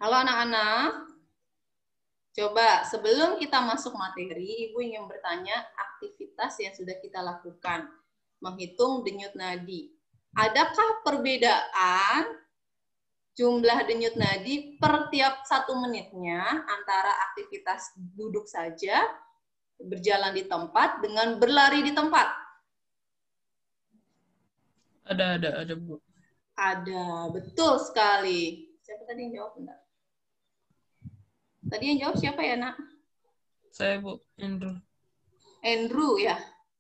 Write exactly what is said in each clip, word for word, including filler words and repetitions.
Halo anak-anak. Coba sebelum kita masuk materi, Ibu ingin bertanya aktivitas yang sudah kita lakukan. Menghitung denyut nadi. Adakah perbedaan jumlah denyut nadi per tiap satu menitnya antara aktivitas duduk saja, berjalan di tempat, dengan berlari di tempat? Ada, ada, ada, Bu. Ada, betul sekali. Siapa tadi yang jawab? Bentar. Tadi yang jawab siapa ya, Nak? Saya, Bu. Andrew. Andrew, ya?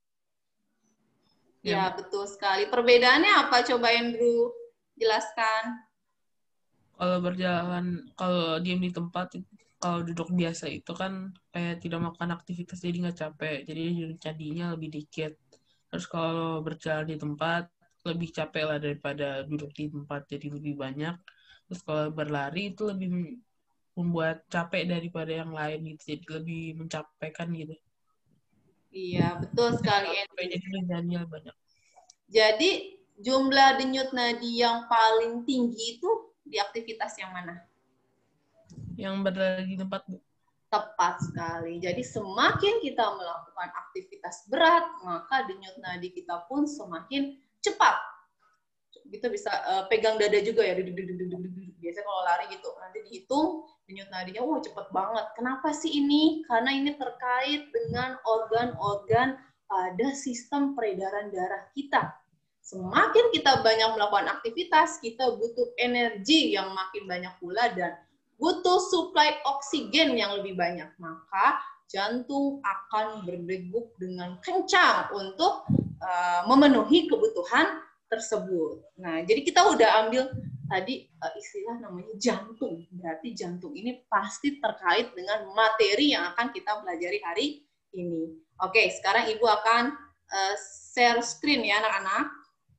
Ya, Ya, betul sekali. Perbedaannya apa? Coba Andrew jelaskan. Kalau berjalan, kalau diam di tempat, kalau duduk biasa itu kan kayak tidak melakukan aktivitas, jadi nggak capek. Jadi jadinya lebih dikit. Terus kalau berjalan di tempat, lebih capek lah daripada duduk di tempat, jadi lebih banyak. Terus kalau berlari itu lebih membuat capek daripada yang lain gitu, jadi lebih mencapaikan gitu. Iya, betul sekali Capek, Andrew. jadi kerjanya banyak. Jadi jumlah denyut nadi yang paling tinggi itu di aktivitas yang mana? Yang berlari di tempat, Bu. Tepat sekali. Jadi semakin kita melakukan aktivitas berat, maka denyut nadi kita pun semakin cepat. Kita bisa uh, pegang dada juga ya. Biasanya kalau lari gitu, nanti dihitung denyut nadinya, wah cepet banget. Kenapa sih ini? Karena ini terkait dengan organ-organ pada sistem peredaran darah kita. Semakin kita banyak melakukan aktivitas, kita butuh energi yang makin banyak pula dan butuh suplai oksigen yang lebih banyak. Maka jantung akan berdegup dengan kencang untuk uh, memenuhi kebutuhan tersebut. Nah, jadi kita udah ambil tadi uh, istilah namanya jantung. Berarti jantung ini pasti terkait dengan materi yang akan kita pelajari hari ini. Oke, sekarang Ibu akan uh, share screen ya anak-anak.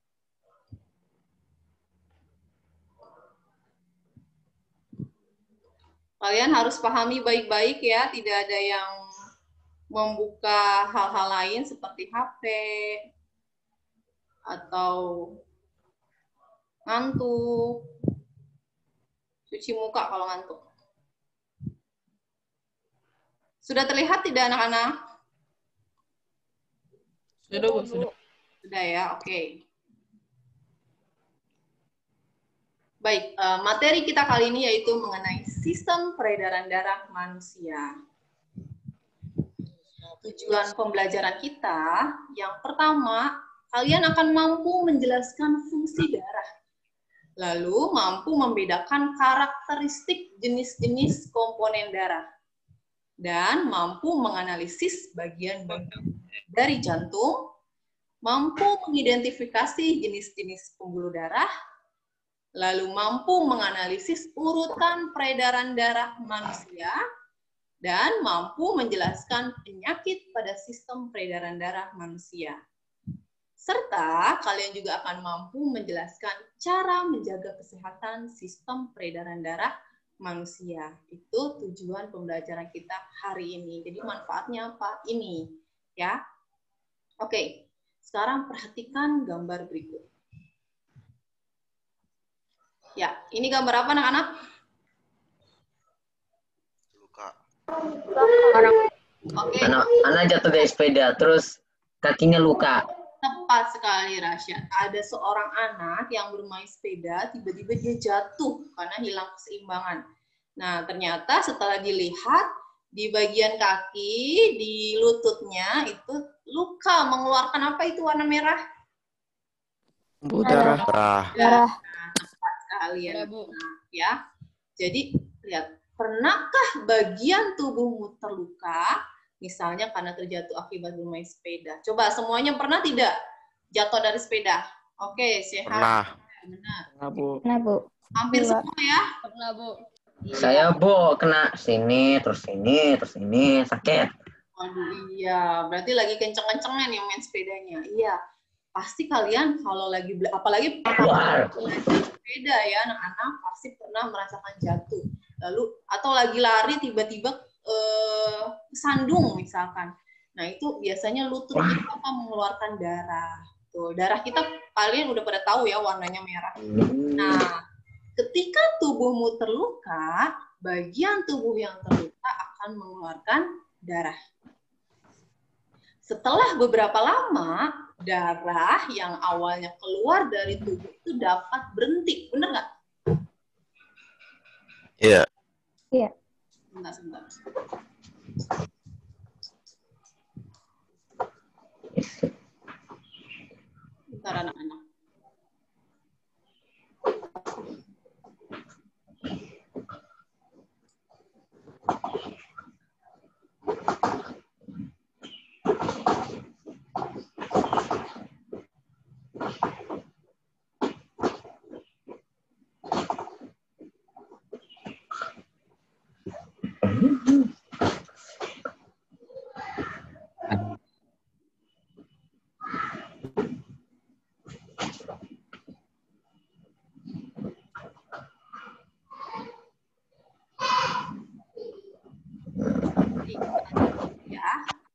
Kalian harus pahami baik-baik ya, tidak ada yang membuka hal-hal lain seperti H P atau ngantuk, cuci muka kalau ngantuk. Sudah terlihat tidak anak-anak? Sudah, Bu. Sudah. Sudah ya, oke. Okay. Baik, materi kita kali ini yaitu mengenai sistem peredaran darah manusia. Tujuan pembelajaran kita, yang pertama, kalian akan mampu menjelaskan fungsi darah. Lalu mampu membedakan karakteristik jenis-jenis komponen darah. Dan mampu menganalisis bagian-bagian dari jantung, mampu mengidentifikasi jenis-jenis pembuluh darah, lalu mampu menganalisis urutan peredaran darah manusia, dan mampu menjelaskan penyakit pada sistem peredaran darah manusia. Serta kalian juga akan mampu menjelaskan cara menjaga kesehatan sistem peredaran darah manusia. Itu tujuan pembelajaran kita hari ini. Jadi manfaatnya apa? Ini, ya. Oke, sekarang perhatikan gambar berikut. Ya, ini gambar apa anak-anak? Luka. Oke. Anak, anak jatuh dari sepeda, terus kakinya luka. Tepat sekali, Rasya. Ada seorang anak yang bermain sepeda, tiba-tiba dia jatuh karena hilang keseimbangan. Nah, ternyata setelah dilihat, di bagian kaki, di lututnya, itu luka, mengeluarkan apa itu warna merah? Darah. Darah. Nah, tepat sekali ya. Nah, ya. Jadi, lihat. Pernahkah bagian tubuhmu terluka? Misalnya karena terjatuh akibat bermain sepeda. Coba semuanya pernah tidak jatuh dari sepeda? Oke, sehat. Pernah. Benar. Pernah, Bu. Pernah, Bu. Hampir Enggak. semua ya? Pernah, Bu. Iya. Saya, Bu, kena sini, terus sini, terus ini, sakit. Waduh, iya. Berarti lagi kenceng-kencengnya nih main sepedanya. Iya. Pasti kalian kalau lagi, apalagi pertama belajar sepeda ya, anak-anak pasti pernah merasakan jatuh. Lalu, atau lagi lari tiba-tiba eh, sandung misalkan. Nah, itu biasanya lutut kita akan mengeluarkan darah. Tuh, darah kita kalian udah pada tahu ya warnanya merah. Nah, ketika tubuhmu terluka, bagian tubuh yang terluka akan mengeluarkan darah. Setelah beberapa lama, darah yang awalnya keluar dari tubuh itu dapat berhenti. Benar nggak? Iya. Iya. Sebentar, sebentar. Bentar anak-anak. Ya.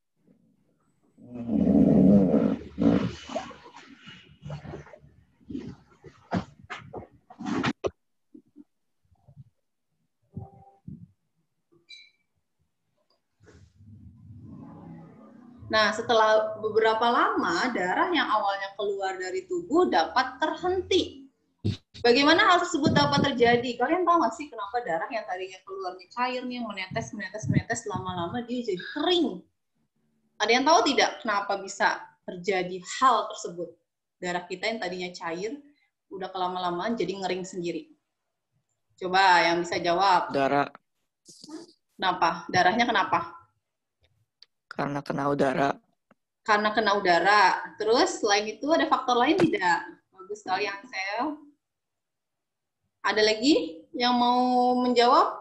Nah, setelah beberapa lama, darah yang awalnya keluar dari tubuh dapat terhenti. Bagaimana hal tersebut dapat terjadi? Kalian tahu nggak sih kenapa darah yang tadinya keluarnya cair nih, menetes, menetes, menetes, lama-lama dia jadi kering? Ada yang tahu tidak kenapa bisa terjadi hal tersebut? Darah kita yang tadinya cair, udah kelama-lamaan jadi ngering sendiri. Coba yang bisa jawab. Darah. Kenapa? Darahnya kenapa? Karena kena udara. Karena kena udara. Terus selain itu ada faktor lain tidak? Bagus sekali Ansel. Ada lagi yang mau menjawab?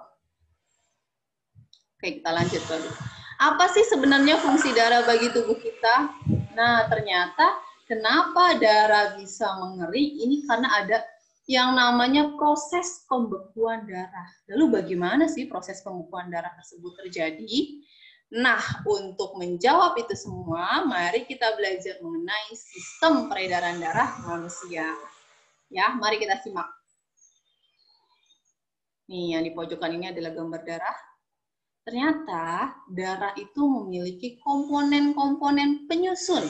Oke, kita lanjut dulu. Apa sih sebenarnya fungsi darah bagi tubuh kita? Nah, ternyata kenapa darah bisa mengering? Ini karena ada yang namanya proses pembekuan darah. Lalu bagaimana sih proses pembekuan darah tersebut terjadi? Nah, untuk menjawab itu semua, mari kita belajar mengenai sistem peredaran darah manusia. Ya, mari kita simak. Nih, yang di pojokan ini adalah gambar darah. Ternyata darah itu memiliki komponen-komponen penyusun.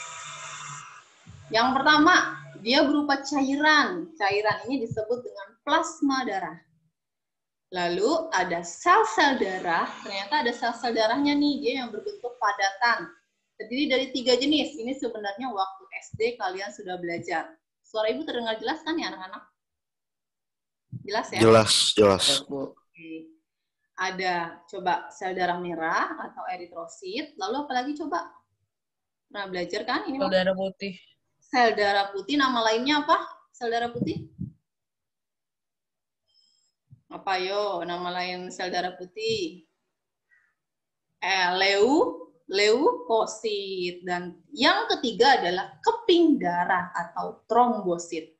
Yang pertama, dia berupa cairan. Cairan ini disebut dengan plasma darah. Lalu ada sel-sel darah, ternyata ada sel-sel darahnya nih, dia yang berbentuk padatan. Terdiri dari tiga jenis, ini sebenarnya waktu S D kalian sudah belajar. Suara ibu terdengar jelas kan ya anak-anak? Jelas ya? Jelas, jelas. Oke. Ada, coba sel darah merah atau eritrosit, lalu apalagi coba? Pernah belajar kan? Ini Sel darah putih. Sel darah putih, nama lainnya apa? Sel darah putih? Apa yo nama lain sel darah putih? Eh, leu, leukosit. Dan yang ketiga adalah keping darah atau trombosit.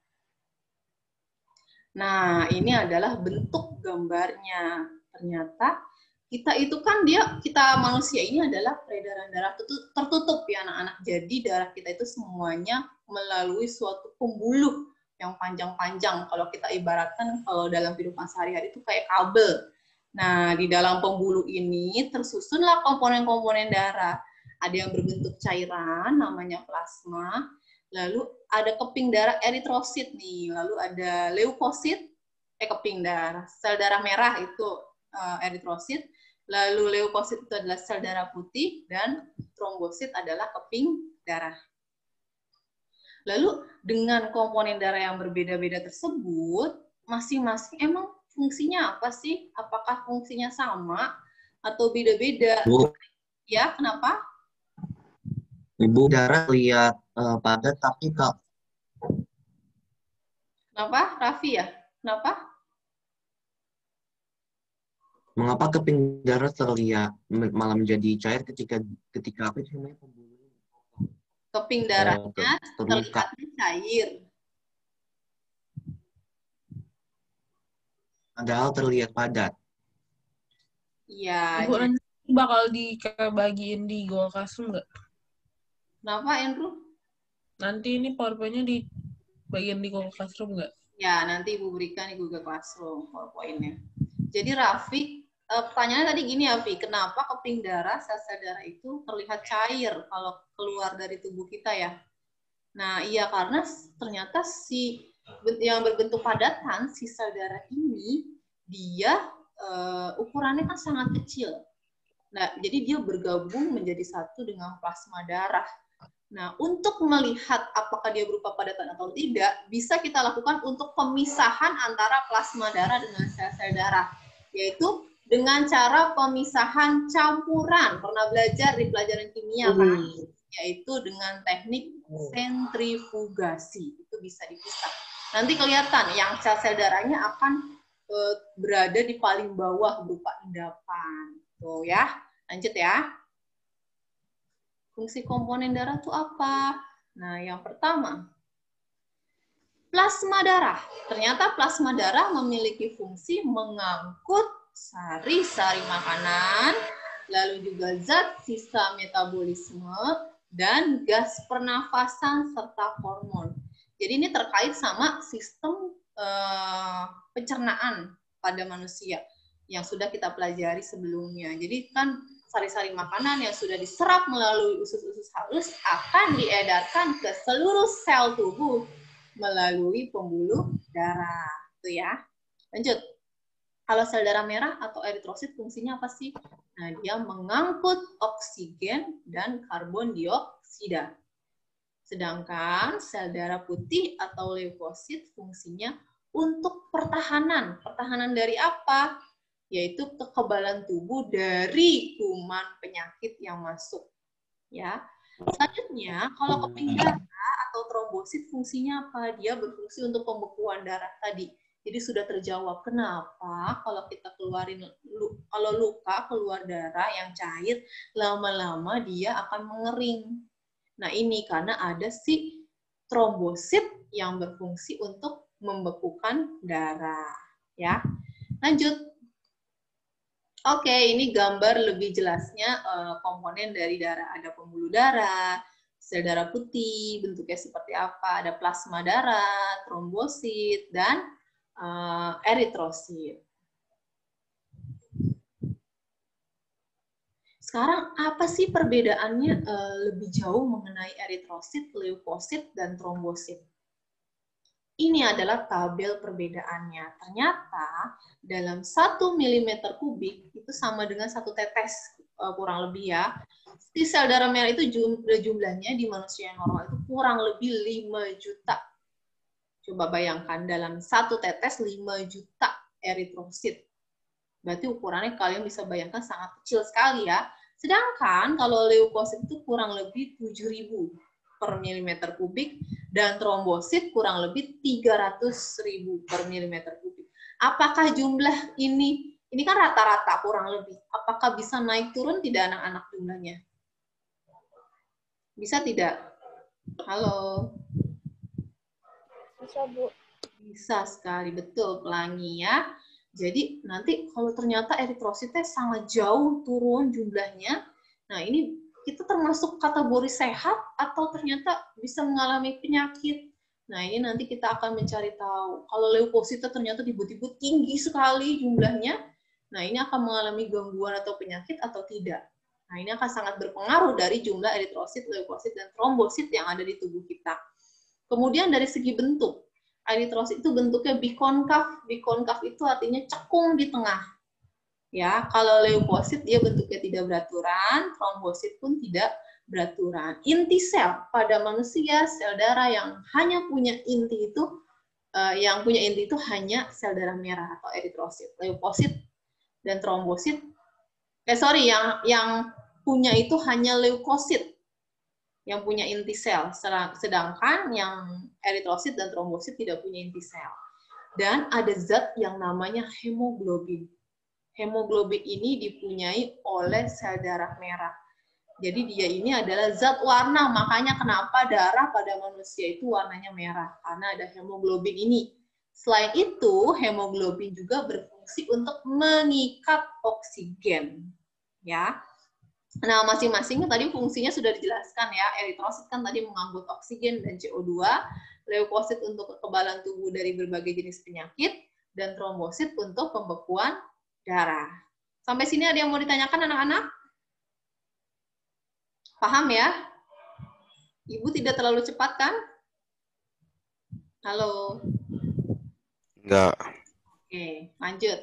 Nah, ini adalah bentuk gambarnya. Ternyata kita itu kan dia, kita manusia ini adalah peredaran darah tertutup ya anak-anak. Jadi darah kita itu semuanya melalui suatu pembuluh yang panjang-panjang. Kalau kita ibaratkan kalau dalam kehidupan sehari-hari itu kayak kabel. Nah, di dalam pembuluh ini tersusunlah komponen-komponen darah. Ada yang berbentuk cairan, namanya plasma. Lalu ada keping darah eritrosit nih. Lalu ada leukosit, eh keping darah. Sel darah merah itu uh, eritrosit. Lalu leukosit itu adalah sel darah putih. Dan trombosit adalah keping darah. Lalu dengan komponen darah yang berbeda-beda tersebut, masing-masing emang fungsinya apa sih? Apakah fungsinya sama atau beda-beda? Ya, kenapa? Ibu, darah lihat uh, padat tapi kak. Kenapa, Raffi ya? Kenapa? Mengapa keping darah terlihat malah menjadi cair ketika ketika apa itu namanya pembuluh? Keping darahnya Oh, terlihatnya cair. Padahal terlihat padat. Iya. Ibu nanti bakal dibagiin di Google Classroom nggak? Kenapa, Andrew? Nanti ini PowerPoint-nya dibagiin di Google Classroom nggak? Ya, nanti Ibu berikan di Google Classroom PowerPoint-nya. Jadi Rafiq, eh, pertanyaannya tadi gini ya, Vi, kenapa keping darah, sel-sel darah itu terlihat cair kalau keluar dari tubuh kita ya? Nah, iya karena ternyata si yang berbentuk padatan, si sel darah ini, dia uh, ukurannya kan sangat kecil. Nah, jadi dia bergabung menjadi satu dengan plasma darah. Nah, untuk melihat apakah dia berupa padatan atau tidak, bisa kita lakukan untuk pemisahan antara plasma darah dengan sel-sel darah, yaitu dengan cara pemisahan campuran. Pernah belajar di pelajaran kimia kan? Yaitu dengan teknik sentrifugasi. Itu bisa dipisah. Nanti kelihatan yang sel-sel darahnya akan e, berada di paling bawah berupa endapan. Tuh ya, lanjut ya. Fungsi komponen darah itu apa? Nah, yang pertama, plasma darah. Ternyata plasma darah memiliki fungsi mengangkut sari-sari makanan, lalu juga zat sisa metabolisme, dan gas pernafasan serta hormon. Jadi ini terkait sama sistem eh, pencernaan pada manusia yang sudah kita pelajari sebelumnya. Jadi kan sari-sari makanan yang sudah diserap melalui usus-usus halus akan diedarkan ke seluruh sel tubuh melalui pembuluh darah. Itu ya. Lanjut. Kalau sel darah merah atau eritrosit fungsinya apa sih? Nah, dia mengangkut oksigen dan karbon dioksida. Sedangkan sel darah putih atau leukosit fungsinya untuk pertahanan. Pertahanan dari apa? Yaitu kekebalan tubuh dari kuman penyakit yang masuk. Ya. Selanjutnya, kalau keping darah atau trombosit fungsinya apa? Dia berfungsi untuk pembekuan darah tadi. Jadi sudah terjawab kenapa kalau kita keluarin kalau luka keluar darah yang cair, lama-lama dia akan mengering. Nah, ini karena ada si trombosit yang berfungsi untuk membekukan darah, ya. Lanjut. Oke, ini gambar lebih jelasnya uh, komponen dari darah. Ada pembuluh darah, sel darah putih, bentuknya seperti apa, ada plasma darah, trombosit, dan uh, eritrosit. Sekarang apa sih perbedaannya uh, lebih jauh mengenai eritrosit, leukosit, dan trombosit? Ini adalah tabel perbedaannya. Ternyata dalam satu milimeter kubik itu sama dengan satu tetes uh, kurang lebih ya. Di sel darah merah itu jumlahnya di manusia yang normal itu kurang lebih lima juta. Coba bayangkan dalam satu tetes lima juta eritrosit. Berarti ukurannya kalian bisa bayangkan sangat kecil sekali ya. Sedangkan kalau leukosit itu kurang lebih tujuh ribu per milimeter kubik, dan trombosit kurang lebih tiga ratus ribu per milimeter kubik. Apakah jumlah ini, ini kan rata-rata kurang lebih, apakah bisa naik turun tidak anak-anak jumlahnya? Bisa tidak? Halo? Bisa, Bu. Bisa sekali, betul, Pelangi ya. Jadi nanti kalau ternyata eritrositnya sangat jauh turun jumlahnya, nah ini kita termasuk kategori sehat atau ternyata bisa mengalami penyakit. Nah, ini nanti kita akan mencari tahu. Kalau leukositnya ternyata tiba-tiba tinggi sekali jumlahnya, nah ini akan mengalami gangguan atau penyakit atau tidak. Nah, ini akan sangat berpengaruh dari jumlah eritrosit, leukosit, dan trombosit yang ada di tubuh kita. Kemudian dari segi bentuk, eritrosit itu bentuknya bikonkav. Bikonkav itu artinya cekung di tengah. Ya, kalau leukosit dia bentuknya tidak beraturan, trombosit pun tidak beraturan. Inti sel pada manusia, sel darah yang hanya punya inti itu, uh, yang punya inti itu hanya sel darah merah atau eritrosit. Leukosit dan trombosit, eh sorry, yang yang punya itu hanya leukosit, yang punya inti sel. Sedangkan yang eritrosit dan trombosit tidak punya inti sel. Dan ada zat yang namanya hemoglobin. Hemoglobin ini dipunyai oleh sel darah merah. Jadi dia ini adalah zat warna, makanya kenapa darah pada manusia itu warnanya merah, karena ada hemoglobin ini. Selain itu, hemoglobin juga berfungsi untuk mengikat oksigen. Ya. Nah, masing-masing tadi fungsinya sudah dijelaskan ya. Eritrosit kan tadi mengangkut oksigen dan C O dua, leukosit untuk kekebalan tubuh dari berbagai jenis penyakit, dan trombosit untuk pembekuan darah. Sampai sini ada yang mau ditanyakan anak-anak? Paham ya? Ibu tidak terlalu cepat kan? Halo? Enggak. Oke, lanjut.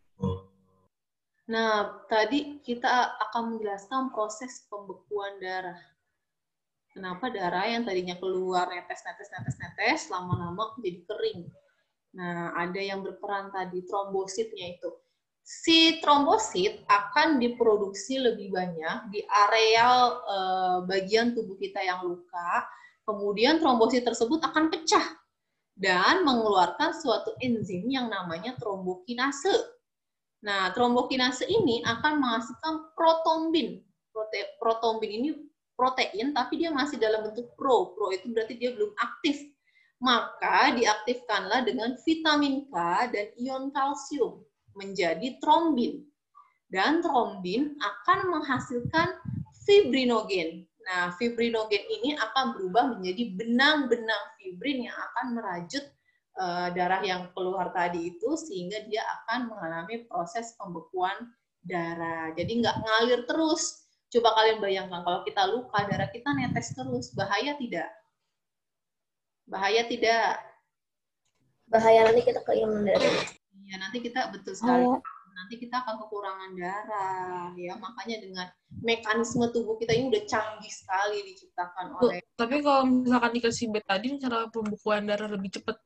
Nah, tadi kita akan menjelaskan proses pembekuan darah. Kenapa darah yang tadinya keluar netes, netes, netes, netes, lama-lama menjadi kering. Nah, ada yang berperan tadi, trombositnya itu. Si trombosit akan diproduksi lebih banyak di areal eh, bagian tubuh kita yang luka. Kemudian trombosit tersebut akan pecah dan mengeluarkan suatu enzim yang namanya trombokinase. Nah, trombokinase ini akan menghasilkan protombin. Prote protombin ini protein, tapi dia masih dalam bentuk pro. Pro itu berarti dia belum aktif. Maka diaktifkanlah dengan vitamin K dan ion kalsium menjadi trombin. Dan trombin akan menghasilkan fibrinogen. Nah, fibrinogen ini akan berubah menjadi benang-benang fibrin yang akan merajut uh, darah yang keluar tadi itu, sehingga dia akan mengalami proses pembekuan darah. Jadi nggak ngalir terus. Coba kalian bayangkan, kalau kita luka, darah kita netes terus. Bahaya tidak? Bahaya tidak? Bahaya, nanti kita keilang darah. Ya, nanti kita betul sekali. Nanti kita akan kekurangan darah, ya. Makanya dengan mekanisme tubuh kita ini udah canggih sekali diciptakan oleh. Tapi kalau misalkan dikasih betadin, cara pembekuan darah lebih cepat.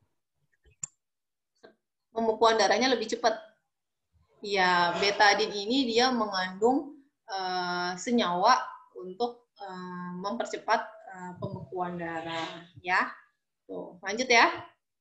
Pembekuan darahnya lebih cepat. Ya, betadin ini dia mengandung uh, senyawa untuk uh, mempercepat uh, pembekuan darah, ya. Tuh, lanjut ya.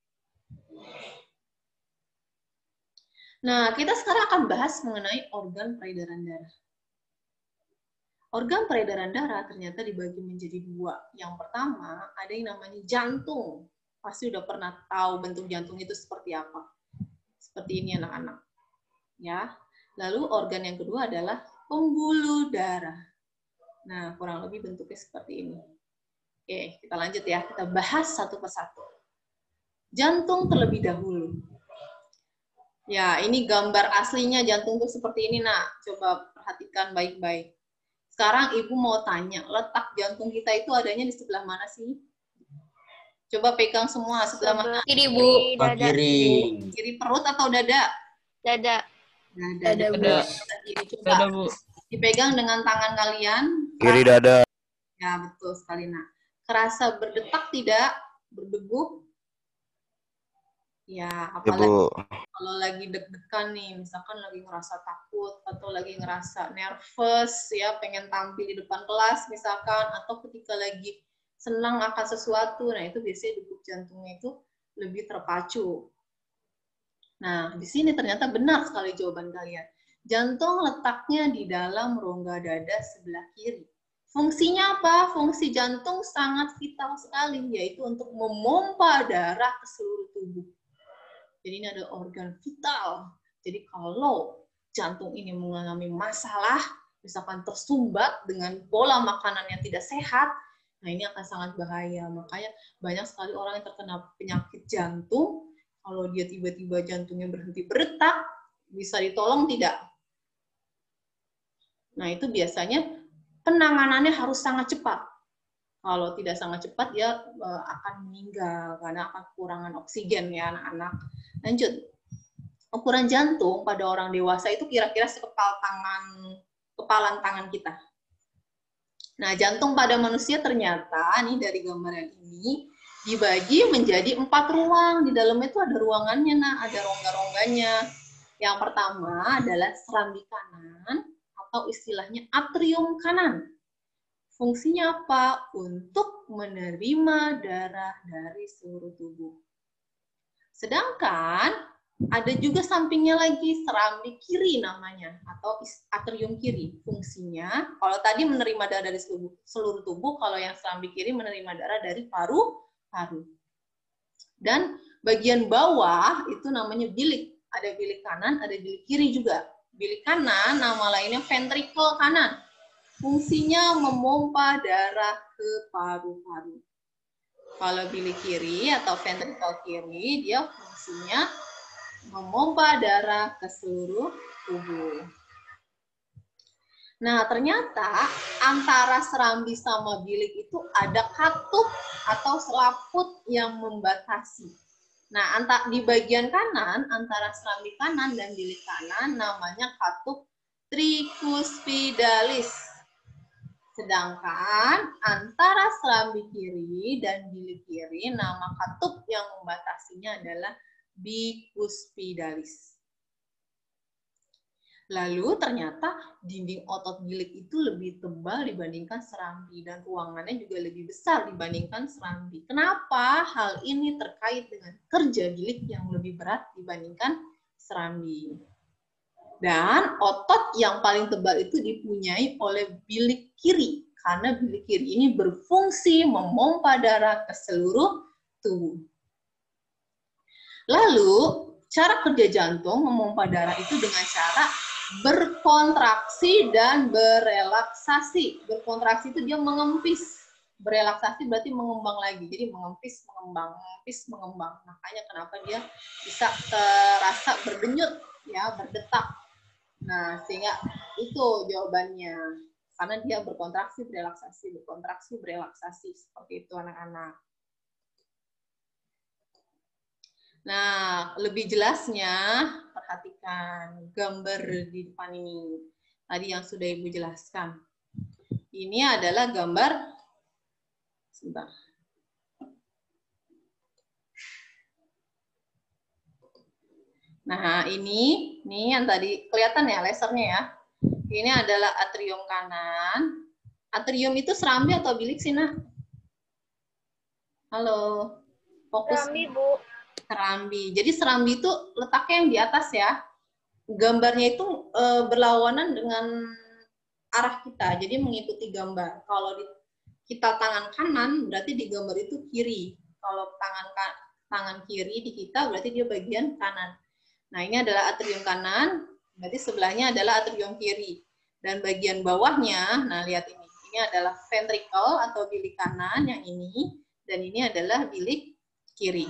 Nah, kita sekarang akan bahas mengenai organ peredaran darah. Organ peredaran darah ternyata dibagi menjadi dua. Yang pertama, ada yang namanya jantung. Pasti udah pernah tahu bentuk jantung itu seperti apa. Seperti ini anak-anak. Ya. Lalu organ yang kedua adalah pembuluh darah. Nah, kurang lebih bentuknya seperti ini. Oke, kita lanjut ya. Kita bahas satu persatu. Jantung terlebih dahulu. Ya, ini gambar aslinya jantung tuh seperti ini, nak. Coba perhatikan baik-baik. Sekarang ibu mau tanya, letak jantung kita itu adanya di sebelah mana sih? Coba pegang semua, sebelah mana? Kiri, Bu. Dada. Kiri. Kiri perut atau dada? Dada. Dada. Dada, Bu. Dada. Kiri. Coba Dada, Bu. dipegang dengan tangan kalian. Kiri dada. Ya, betul sekali, nak. Kerasa berdetak tidak? Berdegup? Ya, Ya, apalagi Bu. kalau lagi deg-degan nih, misalkan lagi ngerasa takut atau lagi ngerasa nervous, ya pengen tampil di depan kelas misalkan, atau ketika lagi senang akan sesuatu, nah itu biasanya degup jantungnya itu lebih terpacu. Nah, di sini ternyata benar sekali jawaban kalian. Jantung letaknya di dalam rongga dada sebelah kiri. Fungsinya apa? Fungsi jantung sangat vital sekali, yaitu untuk memompa darah ke seluruh tubuh. Jadi ini ada organ vital. Jadi kalau jantung ini mengalami masalah, misalkan tersumbat dengan pola makanan yang tidak sehat, nah ini akan sangat bahaya. Makanya banyak sekali orang yang terkena penyakit jantung, kalau dia tiba-tiba jantungnya berhenti berdetak, bisa ditolong tidak? Nah itu biasanya penanganannya harus sangat cepat. Kalau tidak sangat cepat, dia akan meninggal karena akan kekurangan oksigen ya anak-anak. Lanjut. Ukuran jantung pada orang dewasa itu kira-kira sekepal tangan, kepalan tangan kita. Nah, jantung pada manusia ternyata, nih dari gambaran ini, dibagi menjadi empat ruang. Di dalamnya itu ada ruangannya, nah, ada rongga-rongganya. Yang pertama adalah serambi kanan, atau istilahnya atrium kanan. Fungsinya apa? Untuk menerima darah dari seluruh tubuh. Sedangkan ada juga sampingnya lagi, serambi kiri namanya, atau atrium kiri. Fungsinya, kalau tadi menerima darah dari seluruh, seluruh tubuh, kalau yang serambi kiri menerima darah dari paru-paru. Dan bagian bawah itu namanya bilik. Ada bilik kanan, ada bilik kiri juga. Bilik kanan, nama lainnya ventricle kanan. Fungsinya memompa darah ke paru-paru. Kalau bilik kiri atau ventrikel kiri, dia fungsinya memompa darah ke seluruh tubuh. Nah, ternyata antara serambi sama bilik itu ada katup atau selaput yang membatasi. Nah, di bagian kanan, antara serambi kanan dan bilik kanan, namanya katup tricuspidalis. Sedangkan antara serambi kiri dan bilik kiri, nama katup yang membatasinya adalah bicuspidalis. Lalu ternyata dinding otot bilik itu lebih tebal dibandingkan serambi dan ruangannya juga lebih besar dibandingkan serambi. Kenapa? Hal ini terkait dengan kerja bilik yang lebih berat dibandingkan serambi. Dan otot yang paling tebal itu dipunyai oleh bilik kiri, karena bilik kiri ini berfungsi memompa darah ke seluruh tubuh. Lalu, cara kerja jantung memompa darah itu dengan cara berkontraksi dan berelaksasi. Berkontraksi itu dia mengempis. Berelaksasi berarti mengembang lagi. Jadi mengempis, mengembang, mengempis, mengembang. Makanya kenapa dia bisa terasa berdenyut, ya, berdetak. Nah, sehingga itu jawabannya. Karena dia berkontraksi, berelaksasi, berkontraksi, berelaksasi. Seperti itu anak-anak. Nah, lebih jelasnya, perhatikan gambar di depan ini. Tadi yang sudah Ibu jelaskan. Ini adalah gambar, sebentar. Nah, ini, ini yang tadi kelihatan ya lasernya ya. Ini adalah atrium kanan. Atrium itu serambi atau bilik sih, Nah? Halo. Fokus. Serambi, Bu. Serambi. Jadi serambi itu letaknya yang di atas ya. Gambarnya itu e, berlawanan dengan arah kita. Jadi mengikuti gambar. Kalau di kita tangan kanan, berarti di gambar itu kiri. Kalau tangan tangan kiri di kita, berarti dia bagian kanan. Nah, ini adalah atrium kanan, berarti sebelahnya adalah atrium kiri. Dan bagian bawahnya, nah lihat ini, ini adalah ventricle atau bilik kanan yang ini, dan ini adalah bilik kiri.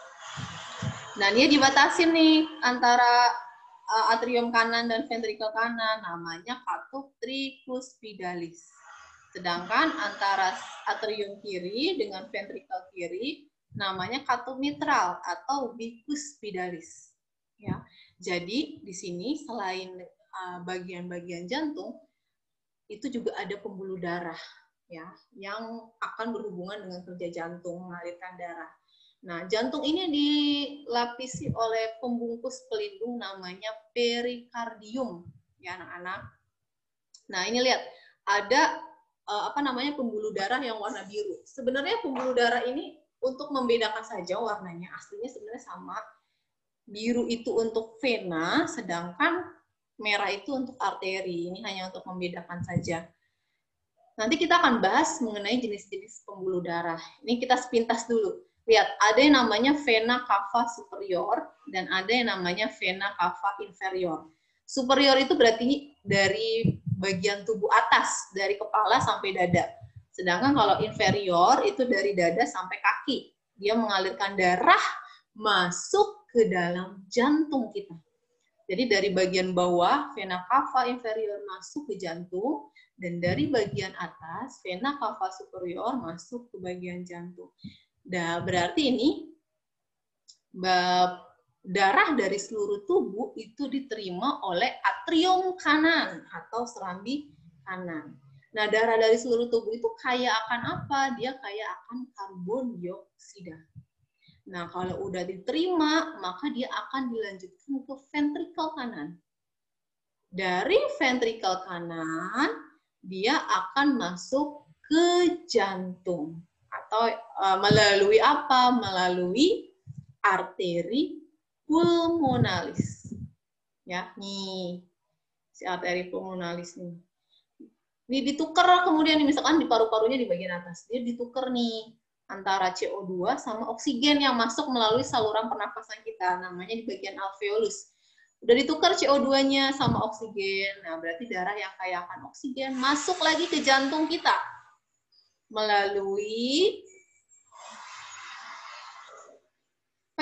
Nah, dia dibatasin nih antara uh, atrium kanan dan ventricle kanan, namanya katup tricuspidalis. Sedangkan antara atrium kiri dengan ventricle kiri, namanya katup mitral atau bicuspidalis. Ya, jadi di sini selain bagian-bagian uh, jantung, itu juga ada pembuluh darah, ya, yang akan berhubungan dengan kerja jantung mengalirkan darah. Nah, jantung ini dilapisi oleh pembungkus pelindung namanya perikardium, ya anak-anak. Nah, ini lihat ada uh, apa namanya pembuluh darah yang warna biru. Sebenarnya pembuluh darah ini untuk membedakan saja warnanya, aslinya sebenarnya sama. Biru itu untuk vena, sedangkan merah itu untuk arteri. Ini hanya untuk membedakan saja. Nanti kita akan bahas mengenai jenis-jenis pembuluh darah. Ini kita sepintas dulu. Lihat, ada yang namanya vena cava superior, dan ada yang namanya vena cava inferior. Superior itu berarti dari bagian tubuh atas, dari kepala sampai dada. Sedangkan kalau inferior itu dari dada sampai kaki. Dia mengalirkan darah masuk ke dalam jantung kita. Jadi dari bagian bawah, vena cava inferior masuk ke jantung, dan dari bagian atas, vena cava superior masuk ke bagian jantung. Nah, berarti ini darah dari seluruh tubuh itu diterima oleh atrium kanan atau serambi kanan. Nah, darah dari seluruh tubuh itu kaya akan apa? Dia kaya akan karbon dioksida. Nah, kalau udah diterima, maka dia akan dilanjutkan ke ventrikel kanan. Dari ventrikel kanan, dia akan masuk ke jantung. Atau uh, melalui apa? Melalui arteri pulmonalis. Ya, nih, si arteri pulmonalis nih. Ini ditukar kemudian, misalkan di paru-parunya di bagian atas. Dia ditukar nih. Antara C O dua sama oksigen yang masuk melalui saluran pernapasan kita, namanya di bagian alveolus. Udah ditukar C O dua-nya sama oksigen, nah berarti darah yang kaya akan oksigen masuk lagi ke jantung kita melalui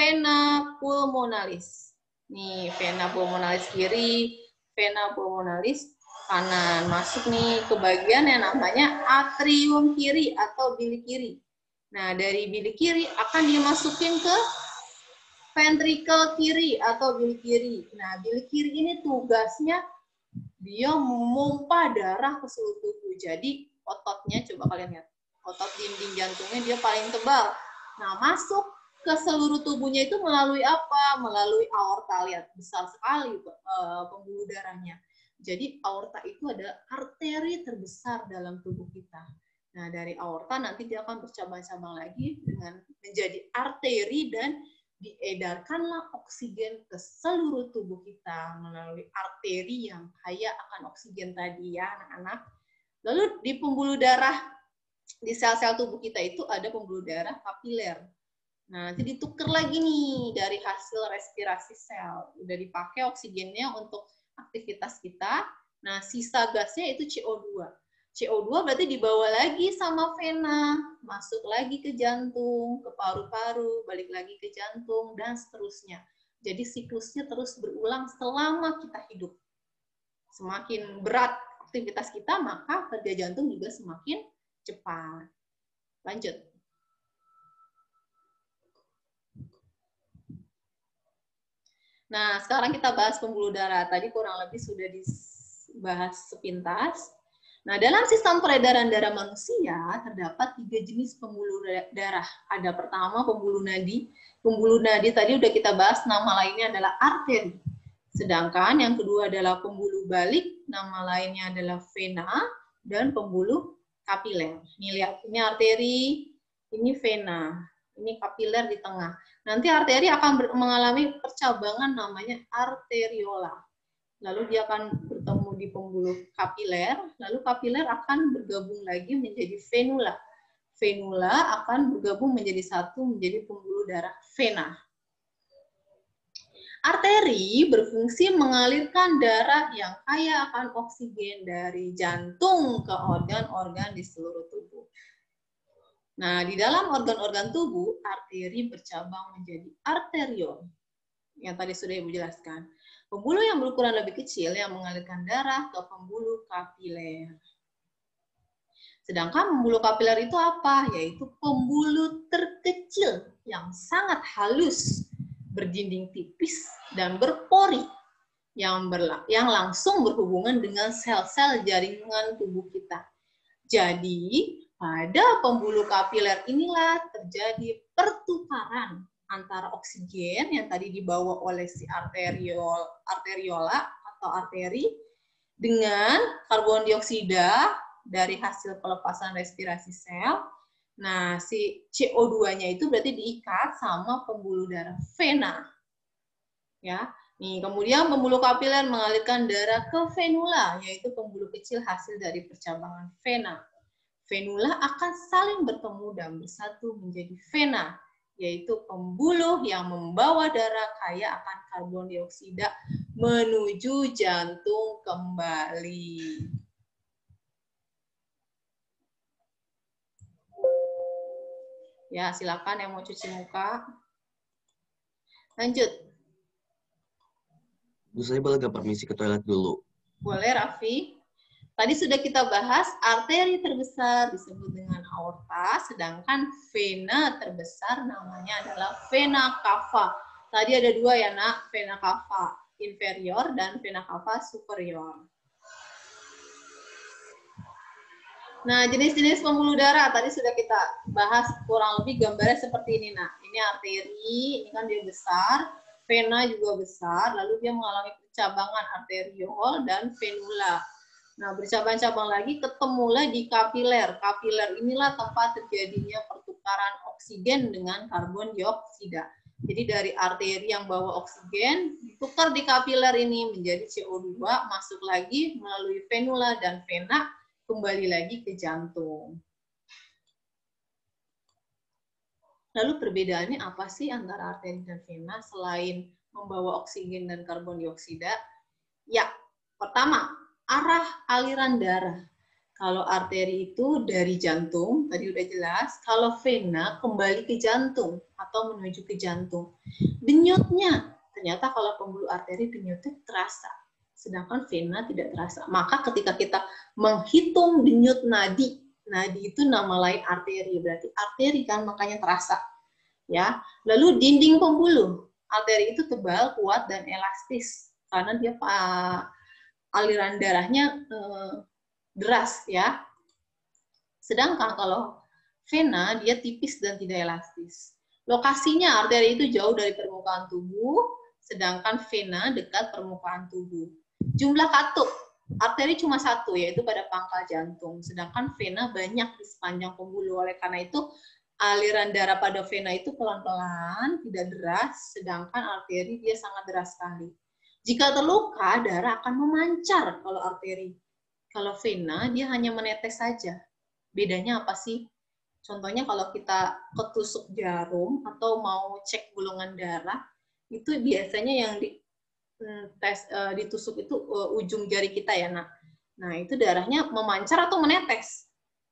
vena pulmonalis. Nih, vena pulmonalis kiri, vena pulmonalis kanan. Masuk nih ke bagian yang namanya atrium kiri atau bilik kiri. Nah, dari bilik kiri akan dimasukin ke ventricle kiri atau bilik kiri. Nah, bilik kiri ini tugasnya dia memompa darah ke seluruh tubuh. Jadi, ototnya, coba kalian lihat. Otot dinding jantungnya dia paling tebal. Nah, masuk ke seluruh tubuhnya itu melalui apa? Melalui aorta. Lihat, besar sekali uh, pembuluh darahnya. Jadi aorta itu ada arteri terbesar dalam tubuh kita. Nah, dari aorta nanti dia akan bercabang-cabang lagi dengan menjadi arteri dan diedarkanlah oksigen ke seluruh tubuh kita melalui arteri yang kaya akan oksigen tadi ya, anak-anak. Lalu di pembuluh darah, di sel-sel tubuh kita itu ada pembuluh darah kapiler. Nah, nanti ditukar lagi nih dari hasil respirasi sel. Udah dipakai oksigennya untuk aktivitas kita. Nah, sisa gasnya itu C O dua. C O dua berarti dibawa lagi sama vena, masuk lagi ke jantung, ke paru-paru, balik lagi ke jantung, dan seterusnya. Jadi siklusnya terus berulang selama kita hidup. Semakin berat aktivitas kita, maka kerja jantung juga semakin cepat. Lanjut. Nah, sekarang kita bahas pembuluh darah. Tadi kurang lebih sudah dibahas sepintas. Nah, dalam sistem peredaran darah manusia terdapat tiga jenis pembuluh darah. Ada pertama pembuluh nadi. Pembuluh nadi tadi udah kita bahas, nama lainnya adalah arteri. Sedangkan yang kedua adalah pembuluh balik, nama lainnya adalah vena, dan pembuluh kapiler. Nih lihat, ini arteri, ini vena, ini kapiler di tengah. Nanti arteri akan mengalami percabangan namanya arteriola. Lalu dia akan bertemu di pembuluh kapiler, lalu kapiler akan bergabung lagi menjadi venula. Venula akan bergabung menjadi satu menjadi pembuluh darah vena. Arteri berfungsi mengalirkan darah yang kaya akan oksigen dari jantung ke organ-organ di seluruh tubuh. Nah, di dalam organ-organ tubuh, arteri bercabang menjadi arteriol. Yang tadi sudah Ibu jelaskan. Pembuluh yang berukuran lebih kecil yang mengalirkan darah ke pembuluh kapiler. Sedangkan pembuluh kapiler itu apa? Yaitu pembuluh terkecil yang sangat halus, berdinding tipis, dan berpori, yang, berla yang langsung berhubungan dengan sel-sel jaringan tubuh kita. Jadi, pada pembuluh kapiler inilah terjadi pertukaran antara oksigen yang tadi dibawa oleh si arteriol, arteriola atau arteri dengan karbon dioksida dari hasil pelepasan respirasi sel. Nah, si C O dua-nya itu berarti diikat sama pembuluh darah vena. Ya. Nih, kemudian pembuluh kapiler mengalirkan darah ke venula, yaitu pembuluh kecil hasil dari percabangan vena. Venula akan saling bertemu dan bersatu menjadi vena, yaitu pembuluh yang membawa darah kaya akan karbon dioksida menuju jantung kembali. Ya, silakan yang mau cuci muka. Lanjut. Bu, saya boleh gak permisi ke toilet dulu? Boleh, Raffi. Tadi sudah kita bahas arteri terbesar disebut dengan aorta, sedangkan vena terbesar namanya adalah vena cava. Tadi ada dua ya, Nak, vena cava inferior dan vena cava superior. Nah, jenis-jenis pembuluh darah tadi sudah kita bahas kurang lebih gambarnya seperti ini, Nak. Ini arteri, ini kan dia besar, vena juga besar, lalu dia mengalami percabangan arteriol dan venula. Nah, bercabang-cabang lagi ketemulah di kapiler. Kapiler inilah tempat terjadinya pertukaran oksigen dengan karbon dioksida. Jadi dari arteri yang bawa oksigen ditukar di kapiler ini menjadi C O dua, masuk lagi melalui venula dan vena, kembali lagi ke jantung. Lalu perbedaannya apa sih antara arteri dan vena selain membawa oksigen dan karbon dioksida? Ya, pertama, arah aliran darah. Kalau arteri itu dari jantung, tadi udah jelas. Kalau vena kembali ke jantung atau menuju ke jantung. Denyutnya, ternyata kalau pembuluh arteri denyutnya terasa. Sedangkan vena tidak terasa. Maka ketika kita menghitung denyut nadi, nadi itu nama lain arteri, berarti arteri kan makanya terasa. Ya. Lalu dinding pembuluh, arteri itu tebal, kuat dan elastis karena dia uh, aliran darahnya uh, deras ya. Sedangkan kalau vena dia tipis dan tidak elastis. Lokasinya arteri itu jauh dari permukaan tubuh, sedangkan vena dekat permukaan tubuh. Jumlah katup, arteri cuma satu, yaitu pada pangkal jantung. Sedangkan vena banyak di sepanjang pembuluh. Oleh karena itu, aliran darah pada vena itu pelan-pelan, tidak deras, sedangkan arteri dia sangat deras sekali. Jika terluka, darah akan memancar kalau arteri. Kalau vena, dia hanya menetes saja. Bedanya apa sih? Contohnya kalau kita ketusuk jarum atau mau cek golongan darah, itu biasanya yang di tes uh, ditusuk itu uh, ujung jari kita ya, nak. Nah, itu darahnya memancar atau menetes?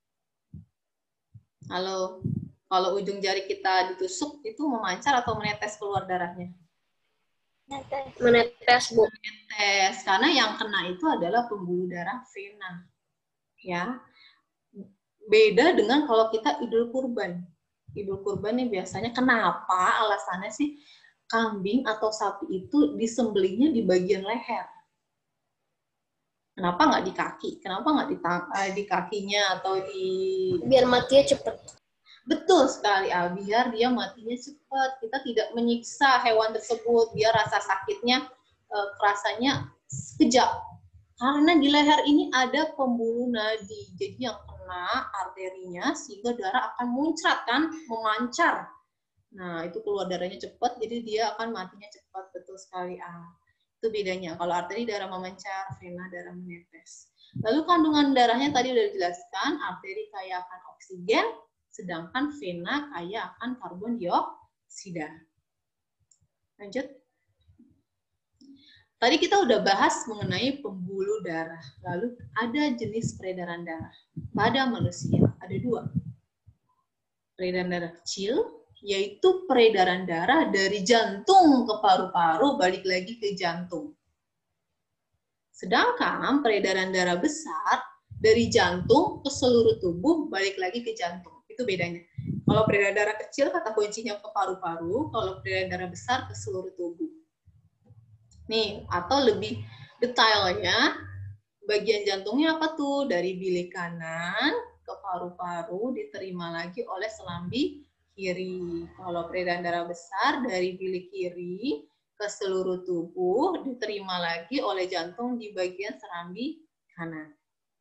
Halo, kalau ujung jari kita ditusuk itu memancar atau menetes keluar darahnya? Menetes. Menetes, Bu. Menetes, karena yang kena itu adalah pembuluh darah vena. Ya. Beda dengan kalau kita idul kurban. Idul kurban ini biasanya kenapa alasannya sih? Kambing atau sapi itu disembelihnya di bagian leher. Kenapa nggak di kaki? Kenapa nggak di, di kakinya atau di... Biar matinya cepat. Betul sekali, Al. Biar dia matinya cepat. Kita tidak menyiksa hewan tersebut. Biar rasa sakitnya, eh, rasanya sekejap. Karena di leher ini ada pembuluh nadi. Jadi yang kena arterinya sehingga darah akan muncrat kan, memancar. Nah, itu keluar darahnya cepat, jadi dia akan matinya cepat. Betul sekali, ah. Itu bedanya. Kalau arteri darah memancar, vena darah menetes. Lalu kandungan darahnya tadi udah dijelaskan, arteri kaya akan oksigen, sedangkan vena kaya akan karbon dioksida. Lanjut. Tadi kita udah bahas mengenai pembuluh darah. Lalu ada jenis peredaran darah. Pada manusia ada dua. Peredaran darah kecil, yaitu peredaran darah dari jantung ke paru-paru balik lagi ke jantung. Sedangkan peredaran darah besar dari jantung ke seluruh tubuh balik lagi ke jantung. Itu bedanya. Kalau peredaran darah kecil kata kuncinya ke paru-paru, kalau peredaran darah besar ke seluruh tubuh. Nih, atau lebih detailnya, bagian jantungnya apa tuh? Dari bilik kanan ke paru-paru diterima lagi oleh selambi kiri. Kalau peredaran darah besar dari bilik kiri ke seluruh tubuh diterima lagi oleh jantung di bagian serambi kanan.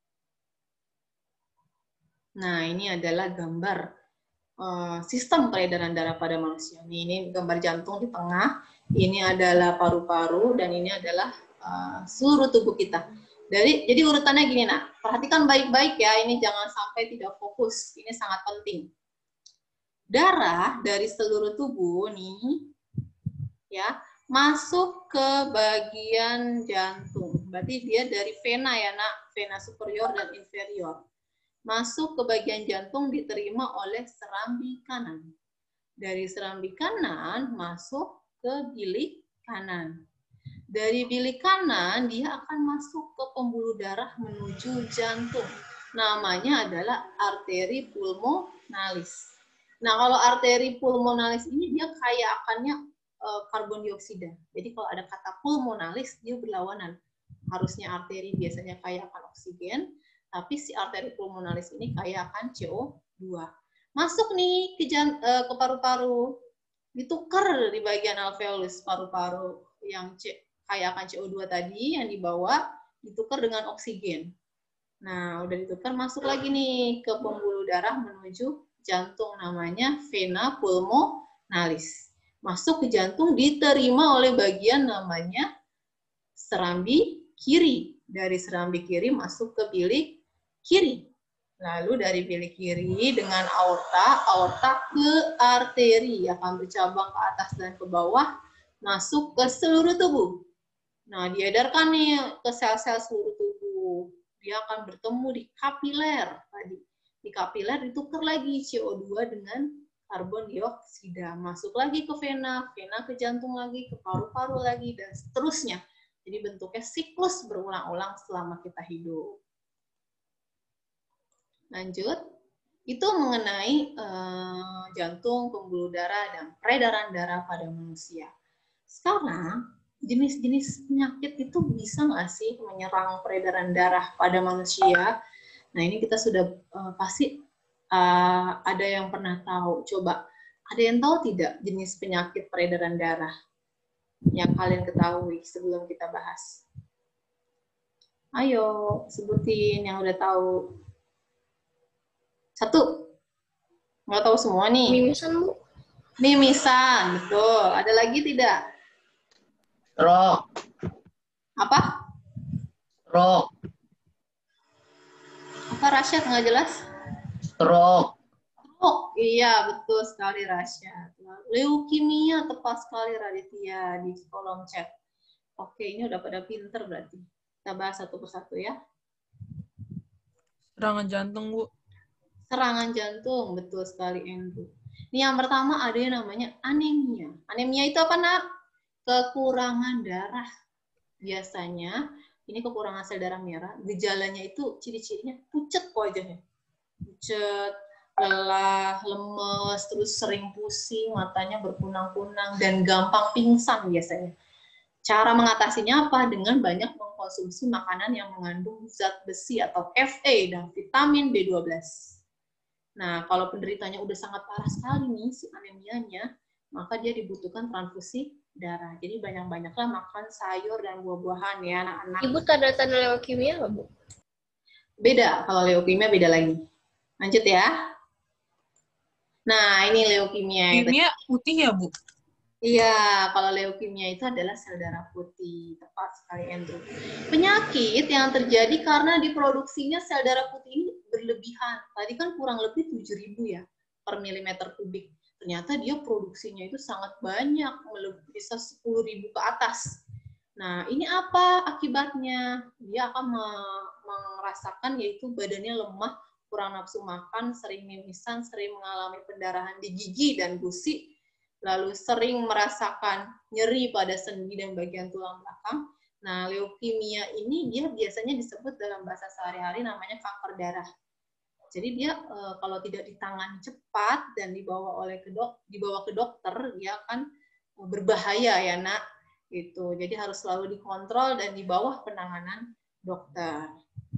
Nah, ini adalah gambar uh, sistem peredaran darah pada manusia. Ini, ini gambar jantung di tengah, ini adalah paru-paru, dan ini adalah uh, seluruh tubuh kita. Dari, jadi urutannya gini, nah, perhatikan baik-baik ya, ini jangan sampai tidak fokus, ini sangat penting. Darah dari seluruh tubuh nih ya masuk ke bagian jantung. Berarti dia dari vena ya, nak, vena superior dan inferior. Masuk ke bagian jantung diterima oleh serambi kanan. Dari serambi kanan masuk ke bilik kanan. Dari bilik kanan dia akan masuk ke pembuluh darah menuju jantung. Namanya adalah arteri pulmonalis. Nah, kalau arteri pulmonalis ini dia kaya akannya e, karbon dioksida. Jadi kalau ada kata pulmonalis, dia berlawanan. Harusnya arteri biasanya kaya akan oksigen, tapi si arteri pulmonalis ini kaya akan C O dua. Masuk nih ke, jan, e, ke paru-paru, ditukar di bagian alveolus paru-paru yang C, kaya akan C O dua tadi, yang dibawa ditukar dengan oksigen. Nah, udah ditukar, masuk lagi nih ke pembuluh darah menuju jantung, namanya vena pulmonalis. Masuk ke jantung diterima oleh bagian namanya serambi kiri. Dari serambi kiri masuk ke bilik kiri. Lalu dari bilik kiri dengan aorta, aorta ke arteri, akan bercabang ke atas dan ke bawah, masuk ke seluruh tubuh. Nah, diedarkan nih ke sel-sel seluruh tubuh. dia akan bertemu di kapiler tadi. Di kapiler ditukar lagi C O dua dengan karbon dioksida, masuk lagi ke vena, vena ke jantung lagi, ke paru-paru lagi, dan seterusnya. Jadi bentuknya siklus berulang-ulang selama kita hidup. Lanjut, itu mengenai eh, jantung, pembuluh darah, dan peredaran darah pada manusia. Sekarang, jenis-jenis penyakit itu bisa nggak sih menyerang peredaran darah pada manusia? Nah, ini kita sudah uh, pasti uh, ada yang pernah tahu. Coba, ada yang tahu tidak jenis penyakit peredaran darah yang kalian ketahui sebelum kita bahas? Ayo, sebutin yang udah tahu. Satu. Nggak tahu semua nih. Mimisan, Bu. Mimisan, betul. Ada lagi tidak? Stroke. Apa? Stroke. Apa, Rasyad? Nggak jelas? Stroke. Oh, iya, betul sekali, Rasyad. Leukemia, tepat sekali, Raditya, di kolom chat. Oke, ini udah pada pinter berarti. Kita bahas satu persatu ya. Serangan jantung, Bu. Serangan jantung, betul sekali, Andrew. Ini yang pertama ada yang namanya anemia. Anemia itu apa, Nak? Kekurangan darah. Biasanya, ini kekurangan sel darah merah, gejalanya itu ciri-cirinya pucet wajahnya. Pucet, lelah, lemes, terus sering pusing, matanya berkunang-kunang, dan gampang pingsan biasanya. Cara mengatasinya apa? Dengan banyak mengkonsumsi makanan yang mengandung zat besi atau F A dan vitamin B dua belas. Nah, kalau penderitanya udah sangat parah sekali nih si anemianya, maka dia dibutuhkan transfusi darah. Jadi banyak-banyaklah makan sayur dan buah-buahan ya anak-anak. Ibu tanda-tanda leukemia nggak, Bu? Beda, kalau leukemia beda lagi. Lanjut ya. Nah, ini leukemia. Leukemia putih ya, Bu? Iya, kalau leukemia itu adalah sel darah putih. Tepat sekali, Andrew. Penyakit yang terjadi karena diproduksinya sel darah putih ini berlebihan. Tadi kan kurang lebih tujuh ribu ya per milimeter kubik. Ternyata dia produksinya itu sangat banyak, bisa sepuluh ribu ke atas. Nah, ini apa akibatnya? Dia akan merasakan yaitu badannya lemah, kurang nafsu makan, sering mimisan, sering mengalami pendarahan di gigi dan gusi, lalu sering merasakan nyeri pada sendi dan bagian tulang belakang. Nah, leukemia ini dia biasanya disebut dalam bahasa sehari-hari namanya kanker darah. Jadi dia e, kalau tidak ditangani cepat dan dibawa oleh ke dok, dibawa ke dokter, dia akan berbahaya ya, Nak. Gitu. Jadi harus selalu dikontrol dan di bawah penanganan dokter.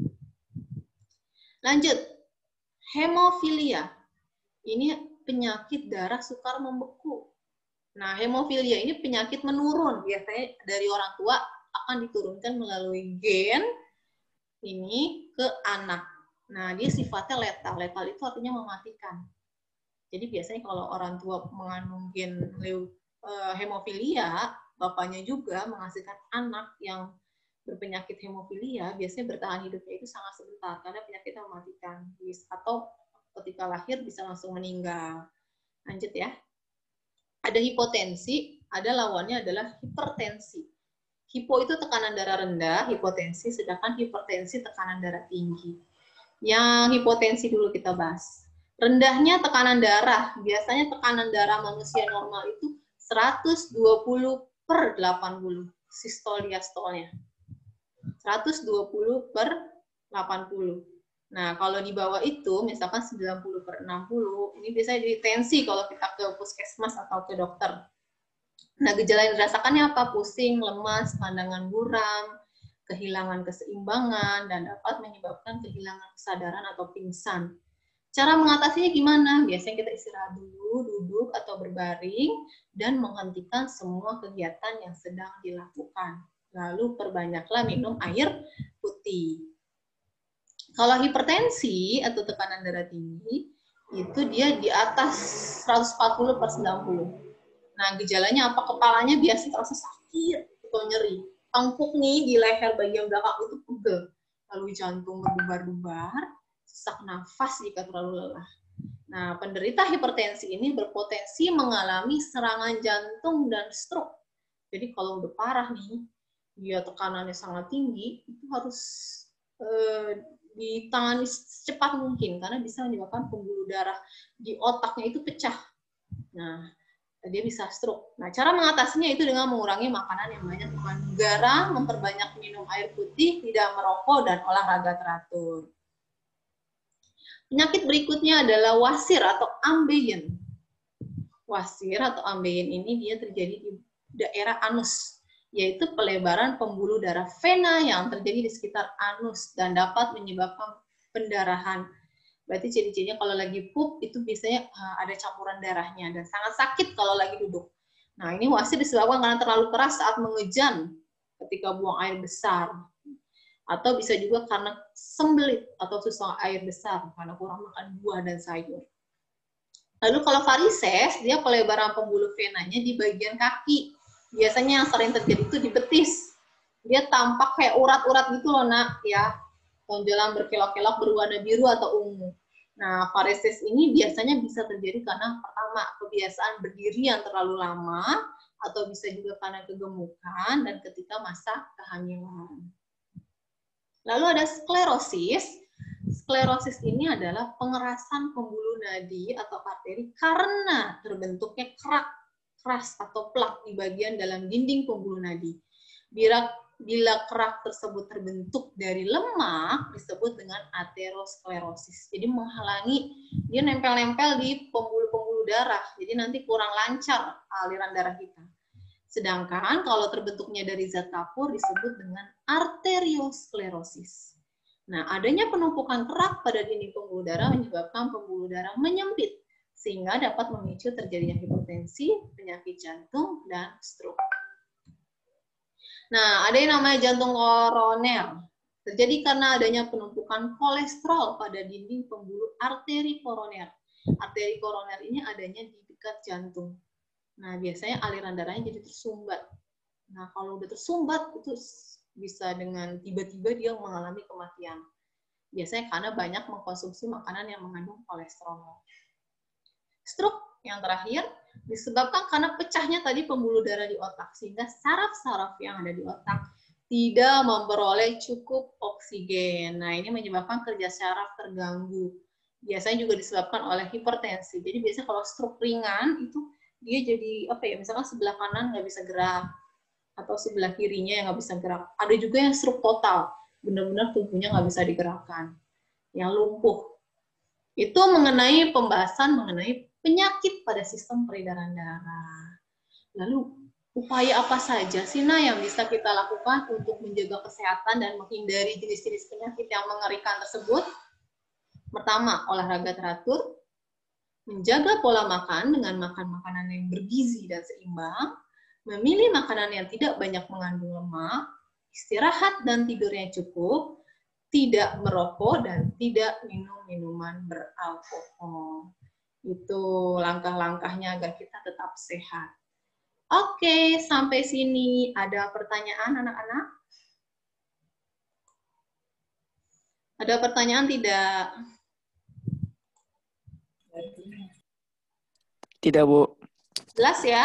Lanjut. Hemofilia. Ini penyakit darah sukar membeku. Nah, hemofilia ini penyakit menurun. Biasanya dari orang tua akan diturunkan melalui gen ini ke anak. Nah, dia sifatnya letal. Letal itu artinya mematikan. Jadi biasanya kalau orang tua mengandung gen hemofilia, bapaknya juga menghasilkan anak yang berpenyakit hemofilia, biasanya bertahan hidupnya itu sangat sebentar karena penyakitnya mematikan. Atau ketika lahir bisa langsung meninggal. Lanjut ya. Ada hipotensi, ada lawannya adalah hipertensi. Hipo itu tekanan darah rendah, hipotensi, sedangkan hipertensi tekanan darah tinggi. Yang hipotensi dulu kita bahas. Rendahnya tekanan darah, biasanya tekanan darah manusia normal itu seratus dua puluh per delapan puluh, sistol diastolnya. seratus dua puluh per delapan puluh. Nah, kalau di bawah itu, misalkan sembilan puluh per enam puluh, ini biasanya jadi tensi kalau kita ke puskesmas atau ke dokter. Nah, gejala yang dirasakannya apa? Pusing, lemas, pandangan buram, kehilangan keseimbangan, dan dapat menyebabkan kehilangan kesadaran atau pingsan. Cara mengatasinya gimana? Biasanya kita istirahat dulu, duduk atau berbaring, dan menghentikan semua kegiatan yang sedang dilakukan. Lalu perbanyaklah minum air putih. Kalau hipertensi atau tekanan darah tinggi, itu dia di atas seratus empat puluh per sembilan puluh. Nah, gejalanya apa? Kepalanya biasa terasa sakit atau nyeri. Tangkuk nih di leher bagian belakang itu pegel. Lalu jantung berdebar-debar, sesak nafas jika terlalu lelah. Nah, penderita hipertensi ini berpotensi mengalami serangan jantung dan stroke. Jadi kalau udah parah nih, dia tekanannya sangat tinggi, itu harus eh, ditangani secepat mungkin karena bisa menyebabkan pembuluh darah di otaknya itu pecah. Nah, dia bisa stroke. Nah, cara mengatasinya itu dengan mengurangi makanan yang banyak mengandung garam, memperbanyak minum air putih, tidak merokok, dan olahraga teratur. Penyakit berikutnya adalah wasir atau ambeien. Wasir atau ambeien ini dia terjadi di daerah anus, yaitu pelebaran pembuluh darah vena yang terjadi di sekitar anus dan dapat menyebabkan pendarahan. Berarti ciri-cirinya kalau lagi pup itu biasanya ada campuran darahnya dan sangat sakit kalau lagi duduk. Nah, ini wasir disebabkan karena terlalu keras saat mengejan ketika buang air besar. Atau bisa juga karena sembelit atau susah air besar karena kurang makan buah dan sayur. Lalu kalau varises, dia pelebaran pembuluh venanya di bagian kaki. Biasanya yang sering terjadi itu di betis. Dia tampak kayak urat-urat gitu loh, nak, ya. Tonjolan berkelok-kelok berwarna biru atau ungu. Nah, varises ini biasanya bisa terjadi karena pertama, kebiasaan berdiri yang terlalu lama, atau bisa juga karena kegemukan, dan ketika masa kehamilan. Lalu ada sklerosis. Sklerosis ini adalah pengerasan pembuluh nadi atau arteri karena terbentuknya kerak keras atau plak di bagian dalam dinding pembuluh nadi. Bila, bila kerak tersebut terbentuk dari lemak, disebut dengan aterosklerosis. Jadi menghalangi, dia nempel-nempel di pembuluh-pembuluh darah. Jadi nanti kurang lancar aliran darah kita. Sedangkan kalau terbentuknya dari zat kapur disebut dengan arteriosklerosis. Nah, adanya penumpukan kerak pada dinding pembuluh darah menyebabkan pembuluh darah menyempit, sehingga dapat memicu terjadinya hipertensi, penyakit jantung, dan stroke. Nah, ada yang namanya jantung koroner. Terjadi karena adanya penumpukan kolesterol pada dinding pembuluh arteri koroner. Arteri koroner ini adanya di dekat jantung. Nah, biasanya aliran darahnya jadi tersumbat. Nah, kalau udah tersumbat, itu bisa dengan tiba-tiba dia mengalami kematian. Biasanya karena banyak mengkonsumsi makanan yang mengandung kolesterol. Stroke yang terakhir disebabkan karena pecahnya tadi pembuluh darah di otak, sehingga saraf-saraf yang ada di otak tidak memperoleh cukup oksigen. Nah, ini menyebabkan kerja saraf terganggu. Biasanya juga disebabkan oleh hipertensi. Jadi biasanya kalau stroke ringan itu dia jadi apa ya? Misalkan sebelah kanan nggak bisa gerak atau sebelah kirinya yang nggak bisa gerak. Ada juga yang stroke total, benar-benar tubuhnya nggak bisa digerakkan, yang lumpuh. Itu mengenai pembahasan mengenai penyakit pada sistem peredaran darah. Lalu, upaya apa saja sih, Nah, yang bisa kita lakukan untuk menjaga kesehatan dan menghindari jenis-jenis penyakit yang mengerikan tersebut? Pertama, olahraga teratur, menjaga pola makan dengan makan makanan yang bergizi dan seimbang, memilih makanan yang tidak banyak mengandung lemak, istirahat dan tidurnya cukup, tidak merokok, dan tidak minum minuman beralkohol. Itu langkah-langkahnya agar kita tetap sehat. Oke, sampai sini. Ada pertanyaan, anak-anak? Ada pertanyaan tidak? Tidak, Bu. Jelas ya?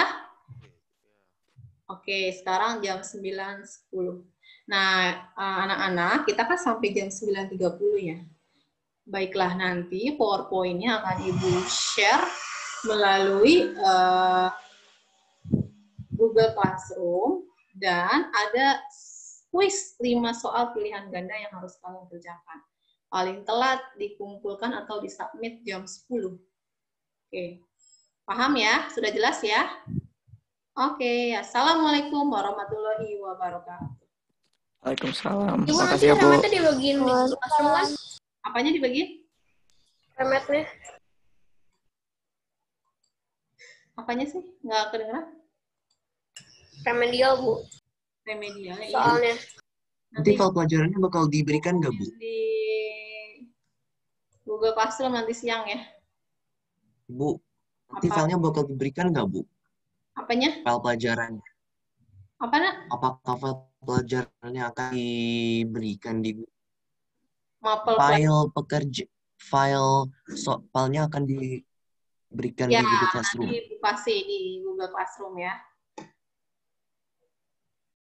Oke, sekarang jam sembilan sepuluh. Nah, anak-anak, kita kan sampai jam sembilan tiga puluh ya. Baiklah, nanti PowerPoint-nya akan Ibu share melalui uh, Google Classroom, dan ada kuis lima soal pilihan ganda yang harus kalian kerjakan. Paling telat dikumpulkan atau disubmit jam sepuluh. Oke, paham ya? Sudah jelas ya? Oke, Assalamualaikum warahmatullahi wabarakatuh. Waalaikumsalam. Ibu nanti Makasih ya, Bu. remetnya di login di Classroom kan? Apanya dibagi? Remetnya. Apanya sih? Nggak kedengeran? Remedial, Bu. Remedial. Iya. Soalnya. Nanti kalau pelajarannya bakal diberikan nggak, Bu? Di Google Classroom nanti siang ya. Bu, nanti Apa? filenya bakal diberikan nggak, Bu? Apanya? File pelajarannya. Apa, Nak? Apakah file pelajarannya akan diberikan di Mapel file pekerja, file so, filenya akan diberikan ya, di Google Classroom? nanti pasti di Google Classroom ya.